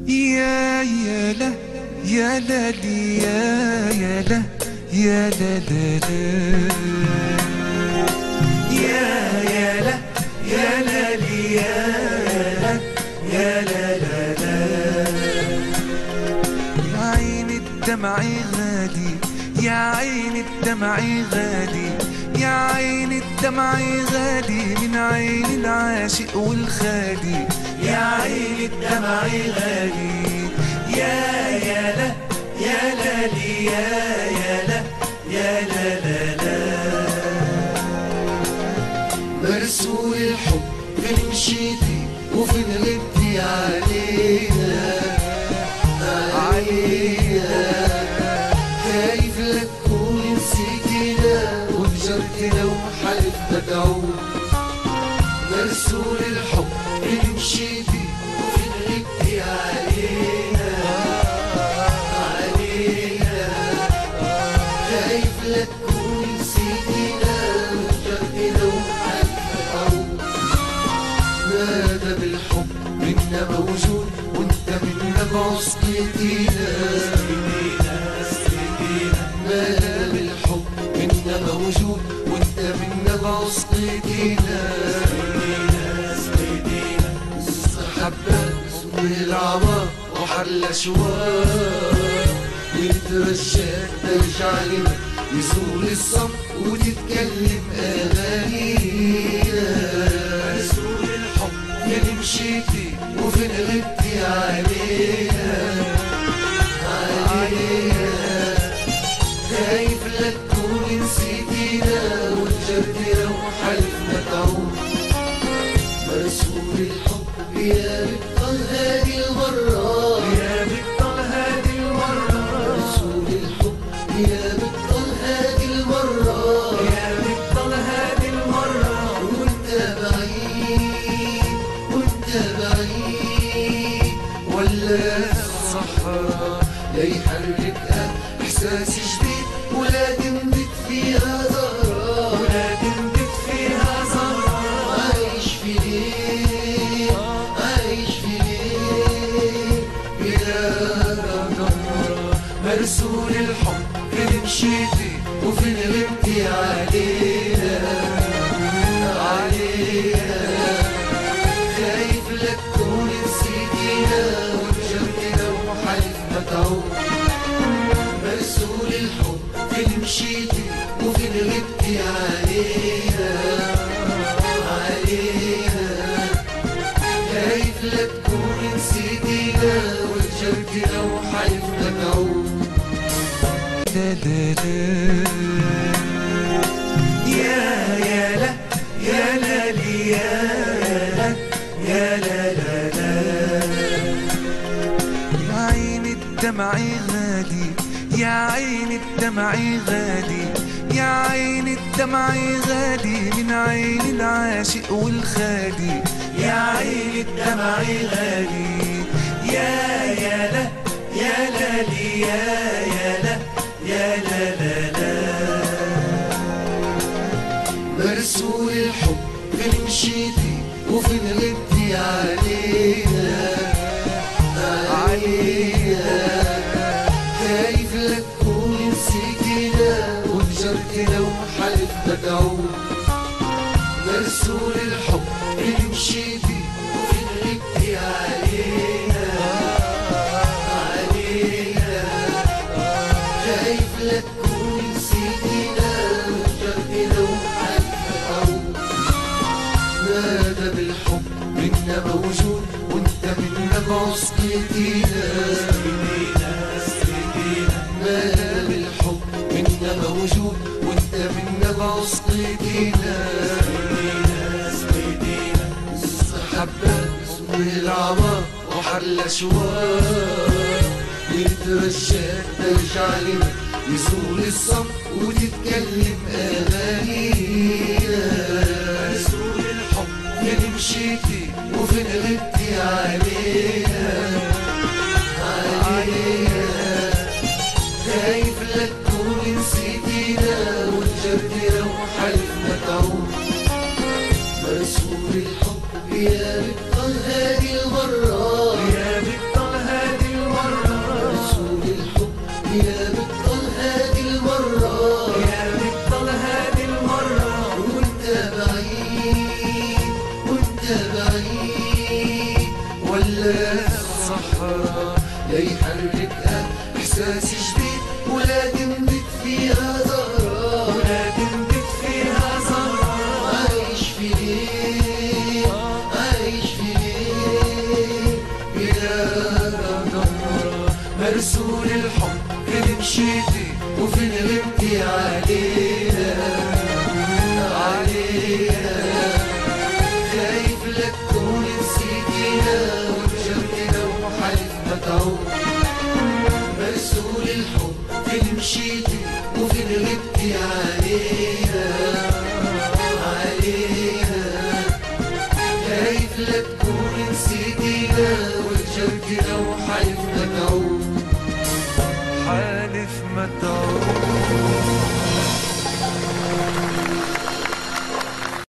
يا لا يا لا لي يا لا يا لا لا لا يا لا يا لا لي يا لا لا لا يا عين الدمع غالي يا عين الدمع غالي يا عين الدمع غالي من عين العاشق والخالي يا عين الدمع غالي يا لا يا لا لي يا لا يا لا لا لا مرسول الحب فين مشيتي وفين غبتي علينا خايف لا تكوني نسيتينا وهجرتنا وحلف بدعوك. مرسول الحب فين مشيتي وفين غبتي علينا خايف لا تكوني نسيتينا وهجرتنا وحلف بدعوك. نادى بالحب منا موجود وانت منا بعصيتينا. نادى بالحب منا موجود وانت منا بعصيتينا. حبات من العمار وحل اشواق يترشاك ترجع لنا يزول الصمت وتتكلم اغانينا. رسول الحب فين مشيتي وفين غبتي علينا خايف لا تكوني نسيتينا وهجرتنا وحلفنا تعود. مرسول الحب يا بطل هادي المرة يا بطل هادي المرة رسول الحب يا بطل هادي المرة يا بطل هادي المرة وانت بعيد ولا الصحراء لا يحرك احساس جديد ولا تنبت فيها زهرة ولا تنبت فيها زهرة. عايش في ليل بلا قمر. مرسول الحب فين مشيتي وفين غبتي علينا خايف لا تكوني نسيتينا وهجرتنا وحلفنا تعود. مرسول الحب فين مشيتي وفين غبتي علينا خايف لا تكوني نسيتينا وهجرتنا وحلفنا تعود. لا لا لا يا لا يا لا لي يا لا لا لا يا عين الدمع غالي يا عين الدمع غالي يا عين الدمع غالي من عين العاشق والخالي يا عين الدمع غالي يا لا يا لا لي يا لا يا لا لا لا مرسول الحب فين مشيتي وفين غبتي علينا خايف لا تكوني نسيتينا وهجرتنا وحلفنا تعود. مرسول الحب فين مشيتي وفين غبتي علينا خايف لا تكوني نسيتينا وهجرتنا وحلفنا تعود. نادى بالحب منا موجود وانت منا بعصيتينا. نادى بالحب منا موجود وانت منا بعصيتينا. حبات من العمار وحل اشواق يترشاك ترجع لنا يزول الصمت وتتكلم اغانينا. رسول الحب فين مشيتي وفين غبتي علينا خايف لا تكوني نسيتينا وهجرتنا وحلفنا تعود. مرسول الحب يا بطل هادي المرة يا بطل هادي ولا الصحراء لا يحركها إحساس جديد ولا تنبت فيها زهرة ولا تنبت فيها زهرة. عايش في ليل عايش في ليل بلاد ضمرة مرسول الحب فين مشيتي وفين غبتي علينا علينا خايف لا تكون نسيتينا ورجعتنا وحلف ما تعود مرسول الحب فين مشيتي وفين غبتي علينا علينا خايف لا تكون نسيتينا ورجعتنا وحلف ما تعود حالف ما تعود.